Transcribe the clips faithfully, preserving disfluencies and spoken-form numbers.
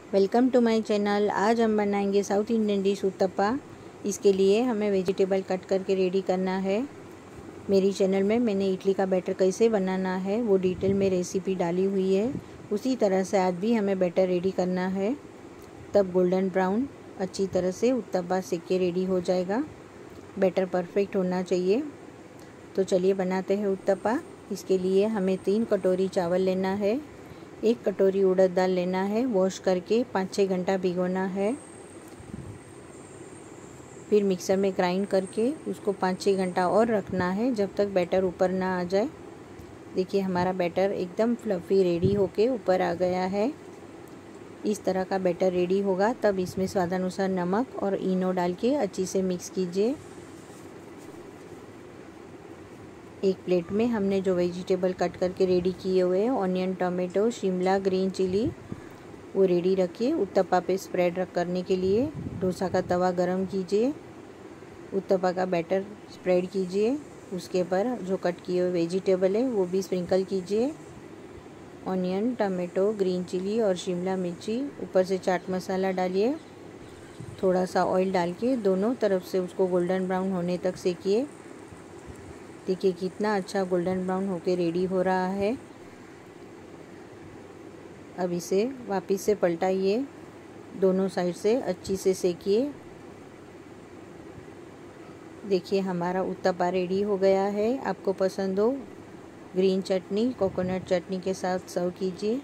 Welcome to my channel. आज हम बनाएंगे साउथ इंडियन डिश उत्तपा। इसके लिए हमें वेजिटेबल कट करके रेडी करना है। मेरी चैनल में मैंने इडली का बैटर कैसे बनाना है वो डिटेल में रेसिपी डाली हुई है। उसी तरह से आज भी हमें बैटर रेडी करना है, तब गोल्डन ब्राउन अच्छी तरह से उत्तपा सेक के रेडी हो जाएगा। बैटर परफेक्ट होना चाहिए। तो चलिए बनाते हैं उत्तपा। इसके लिए हमें तीन कटोरी चावल लेना है, एक कटोरी उड़द दाल लेना है, वॉश करके पाँच छः घंटा भिगोना है। फिर मिक्सर में ग्राइंड करके उसको पाँच छः घंटा और रखना है जब तक बैटर ऊपर ना आ जाए। देखिए हमारा बैटर एकदम फ्लफ़ी रेडी होके ऊपर आ गया है। इस तरह का बैटर रेडी होगा तब इसमें स्वादानुसार नमक और इनो डाल के अच्छी से मिक्स कीजिए। एक प्लेट में हमने जो वेजिटेबल कट करके रेडी किए हुए हैं, ऑनियन, टमाटो, शिमला, ग्रीन चिली, वो रेडी रखिए। उत्तपा पे स्प्रेड रख करने के लिए डोसा का तवा गरम कीजिए, उत्तपा का बैटर स्प्रेड कीजिए, उसके ऊपर जो कट किए हुए वेजिटेबल है वो भी स्प्रिंकल कीजिए। ऑनियन, टमाटो, ग्रीन चिली और शिमला मिर्ची, ऊपर से चाट मसाला डालिए। थोड़ा सा ऑयल डाल के दोनों तरफ से उसको गोल्डन ब्राउन होने तक सेकिए। देखिए कितना अच्छा गोल्डन ब्राउन होके रेडी हो रहा है। अब इसे वापस से पलटाइए, दोनों साइड से अच्छी से सेकिए। देखिए हमारा उत्तपा रेडी हो गया है। आपको पसंद हो ग्रीन चटनी, कोकोनट चटनी के साथ सर्व कीजिए,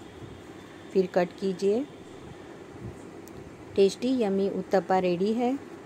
फिर कट कीजिए। टेस्टी यमी उत्तपा रेडी है।